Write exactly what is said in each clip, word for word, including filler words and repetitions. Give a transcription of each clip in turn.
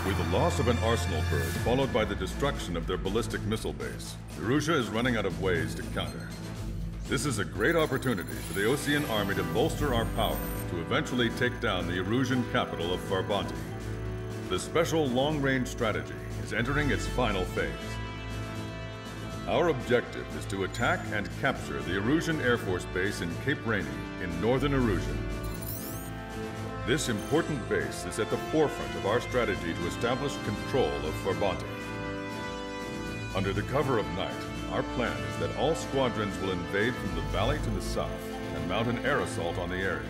With the loss of an arsenal bird followed by the destruction of their ballistic missile base, Erusea is running out of ways to counter. This is a great opportunity for the Osean army to bolster our power to eventually take down the Erusian capital of Farbanti. The special long-range strategy is entering its final phase. Our objective is to attack and capture the Erusian Air Force Base in Cape Rainy in northern Erusia. This important base is at the forefront of our strategy to establish control of Farbanti. Under the cover of night, our plan is that all squadrons will invade from the valley to the south and mount an air assault on the area.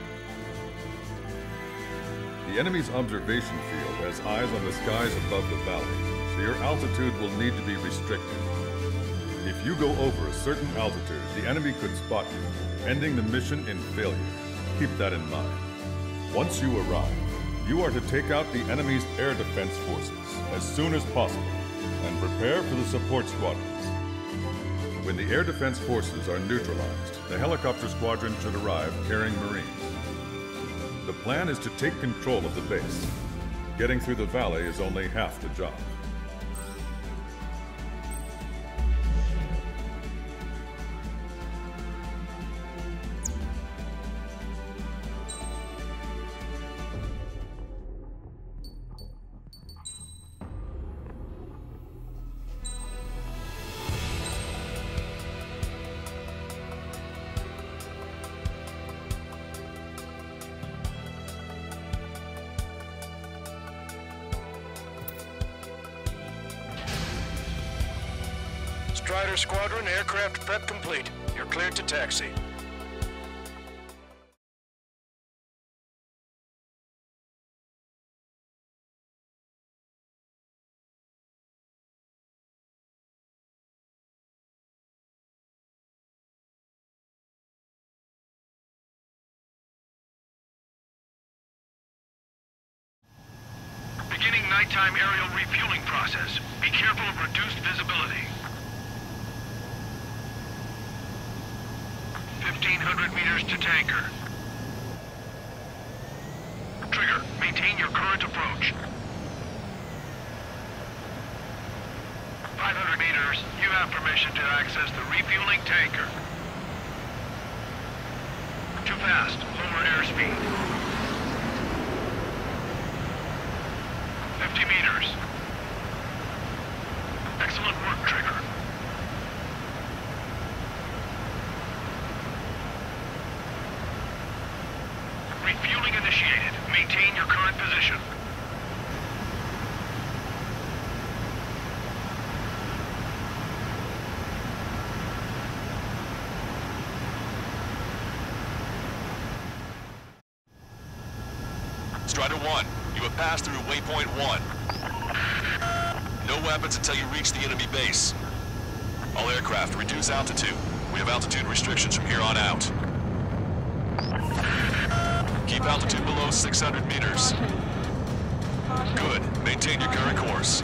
The enemy's observation field has eyes on the skies above the valley, so your altitude will need to be restricted. If you go over a certain altitude, the enemy could spot you, ending the mission in failure. Keep that in mind. Once you arrive, you are to take out the enemy's air defense forces as soon as possible and prepare for the support squadrons. When the air defense forces are neutralized, the helicopter squadron should arrive carrying Marines. The plan is to take control of the base. Getting through the valley is only half the job. Strider Squadron, aircraft prep complete. You're cleared to taxi. Beginning nighttime aerial refueling process. Be careful of reduced visibility. fifteen hundred meters to tanker. Trigger, maintain your current approach. five hundred meters, you have permission to access the refueling tanker. Too fast, lower airspeed. fifty meters. Excellent work, Trigger. Refueling initiated. Maintain your current position. Strider one, you have passed through waypoint one. No weapons until you reach the enemy base. All aircraft, reduce altitude. We have altitude restrictions from here on out. Keep altitude below six hundred meters. Good. Maintain your current course.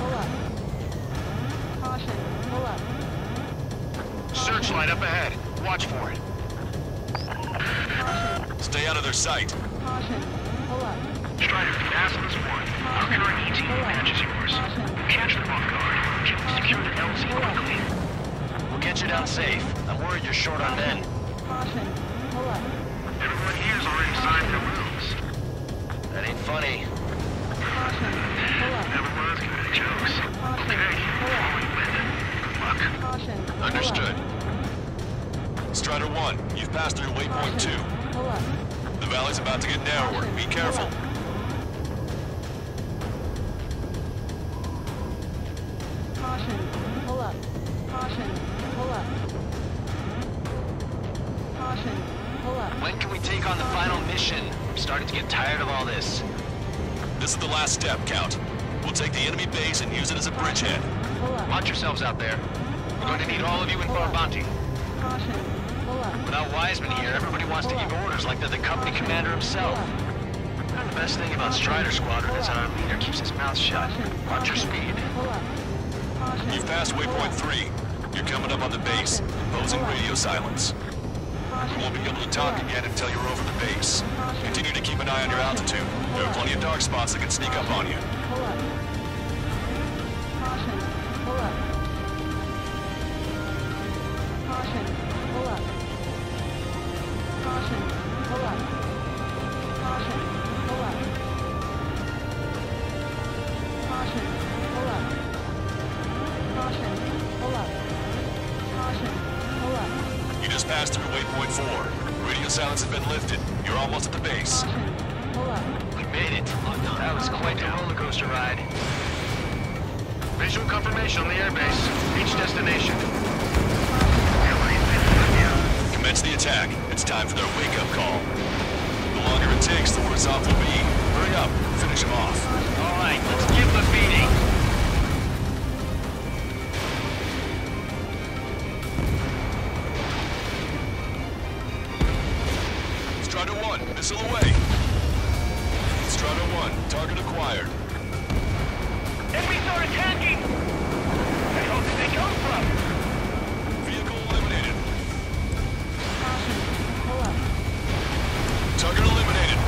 Searchlight up ahead. Watch for it. Stay out of their sight. Strider, Aslan's one. Our current E T matches yours. Catch them off guard. Can we secure the L Z quickly? We'll get you down safe. I'm worried you're short on men. Everyone here is already signed their rooms. That ain't funny. Never was good at jokes. Okay, good luck. Understood. Strider one, you've passed through waypoint two. The valley's about to get narrower. Be careful. Caution, pull up. Caution, pull up. Caution, pull up. When can we take on the final mission? I'm starting to get tired of all this. This is the last step, Count. We'll take the enemy base and use it as a bridgehead. Pull up. Watch yourselves out there. We're going to need all of you in Farbanti. Caution, pull up. Without Wiseman here, everybody wants to give orders like they're the company commander himself. And the best thing about Strider Squadron is our leader keeps his mouth shut. Watch your speed. Pull up. Caution. You've passed waypoint three. You're coming up on the base, imposing radio silence. We won't be able to talk again until you're over the base. Continue to keep an eye on your altitude. There are plenty of dark spots that can sneak up on you. Pull up. pull up. Caution, pull up. Caution, pull up. Caution, pull up. Caution, pull up. Caution, pull up. Caution, pull up. You just passed through waypoint four. Radio silence has been lifted. You're almost at the base. Caution, pull up. We made it. That was quite the roller coaster ride. Visual confirmation on the airbase. Reach destination. Commence the attack. It's time for their wake-up call. The longer it takes, the worse off we'll be. Hurry up. Finish them off. All right, let's give them a beating. Strider one, missile away. Strider one, target acquired. Enemies are attacking! The hell did they come from? Vehicle eliminated. Caution, pull up. Target eliminated.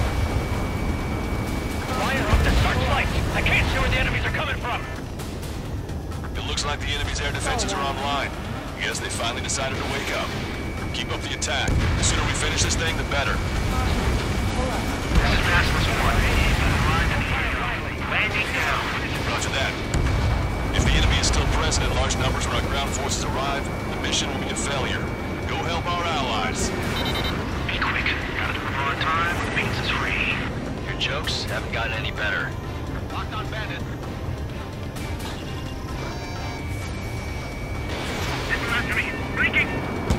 Fire up the searchlights! I can't see where the enemies are coming from! It looks like the enemy's air defenses are online. Guess they finally decided to wake up. Keep up the attack. The sooner we finish this thing, the better. Caution, pull up. This is Maximus one. Landing now. Roger that. If the enemy is still present in large numbers when our ground forces arrive, the mission will be a failure. Go help our allies. Be quick. Gotta move on time. The means is free. Your jokes haven't gotten any better. Locked on bandit. This is after me. Breaking!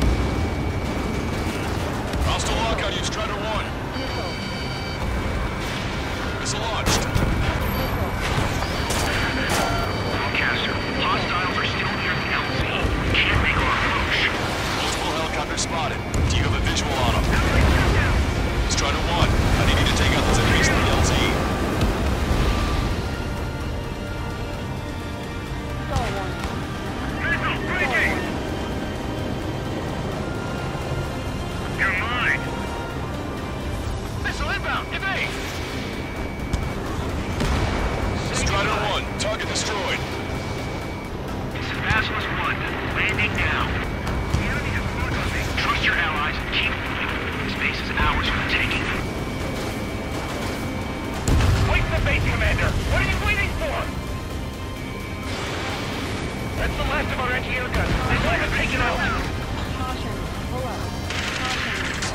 Hostile lockout, you Strider one. Missile, Missile launched. missile. Broadcaster. Hostiles are still near the L Z. Can't make our approach. Multiple helicopters spotted. Do you have a visual on them? Strider one, I need you to take out those enemies in the L Z. Stall warning. Missile! Breaking! You're mine! Missile inbound. Evade. Strider one, target destroyed. This is Maximus one. Landing now. The enemy has moved on me. Trust your allies and keep moving. This base is ours for the taking. Wait the base, Commander! What are you waiting for? That's the last of our anti-air guns. They've all been taken out. Caution, pull up. Caution.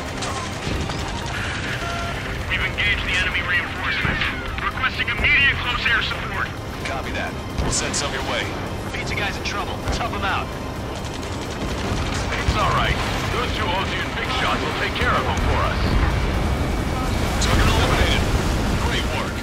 We've engaged the enemy reinforcements. Requesting immediate close air support. Copy that. We'll send some your way. Beats a guy's in trouble. Tough him out. It's all right. Those two Ozian big shots will take care of them for us. Target eliminated. Great work.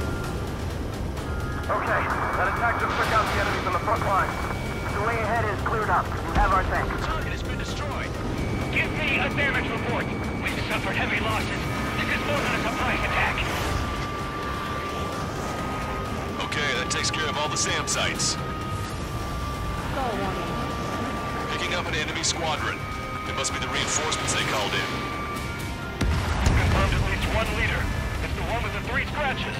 Okay, that attack just took out the enemies on the front line. The way ahead is cleared up. You have our tank. Target has been destroyed. Give me a damage report. We've suffered heavy losses. This is more than a surprise attack. Okay, that takes care of all the SAM sites. Stall warning. Picking up an enemy squadron. It must be the reinforcements they called in. Confirmed at least one leader. It's the one with the three scratches.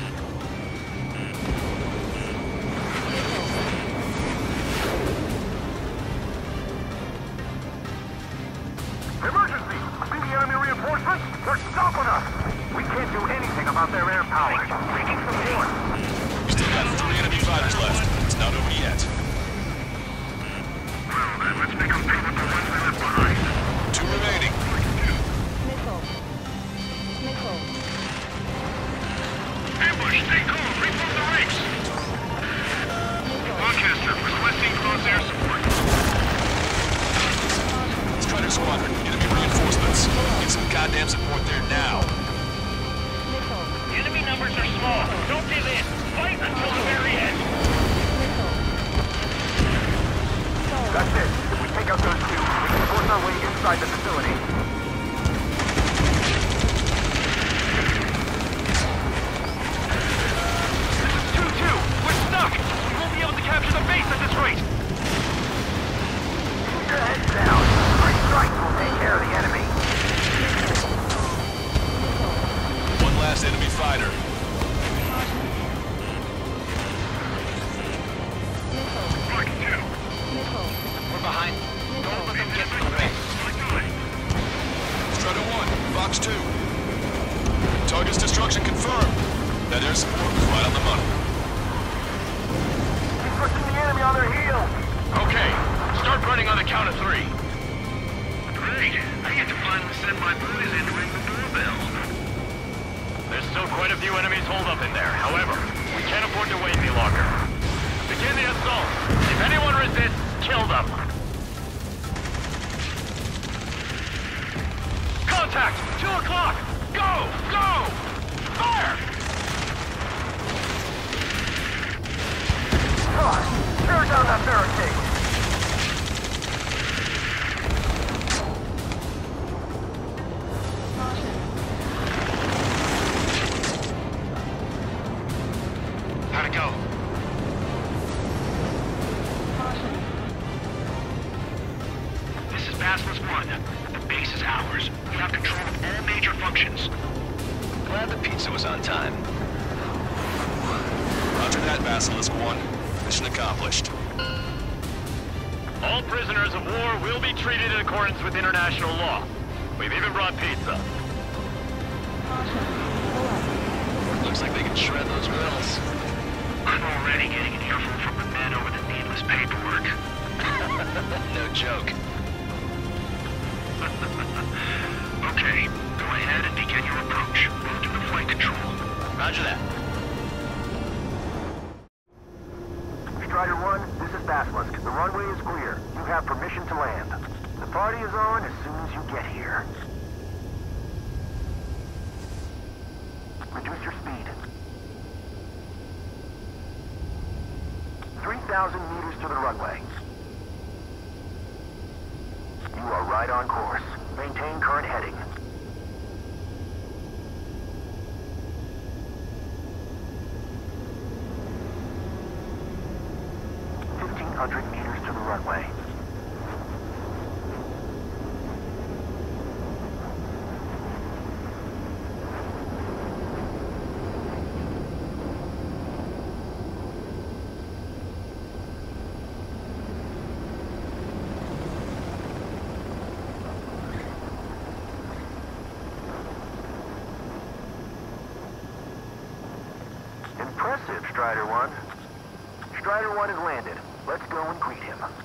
Emergency! See the enemy reinforcements? They're stopping us! We can't do anything about their air power. Taking support. We still got three enemy fighters left. It's not over yet. Well then, let's make them pay with the ones we left behind. Two remaining. Missile. Missile. Ambush, stay calm. Reform the ranks. Missile. Broadcaster, requesting close air support. Strider squadron, enemy reinforcements. Get some goddamn support there now. Missile. Enemy numbers are small. Don't give in. Fight until the very end. Missile. Stall That's it. If we take out those two, we can force our way inside the facility. two two! We're stuck! We won't be able to capture the base at this rate! Keep your heads down. Three strikes will take care of the enemy. One last enemy fighter. Mark two. behind. Don't let them get in the way. Strider one, Fox two. Target's destruction confirmed. That air support was right on the money. He's pushing the enemy on their heels. Okay, start running on the count of three. Great. I get to finally send my boys in to ring the doorbell. There's still quite a few enemies holed up in there. However, we can't afford to wait any longer. Begin the assault. If anyone resists, kill them. Contact! Two o'clock! Go! Go! Fire! God, tear down that barricade. How'd it go? This is Basilisk one. The base is ours. We have control of all major functions. Glad the pizza was on time. Roger that, Basilisk one. Mission accomplished. All prisoners of war will be treated in accordance with international law. We've even brought pizza. Looks like they can shred those grills. I'm already getting an earful from the men over the needless paperwork. No joke. Okay, go ahead and begin your approach. Move to the flight control. Roger that. Strider one, this is Basilisk. The runway is clear. You have permission to land. The party is on as soon as you get here. Reduce your speed. three thousand meters to the runway. You are right on course. Maintain current heading. fifteen hundred meters to the runway. Impressive, Strider one. Strider one has landed. Let's go and greet him.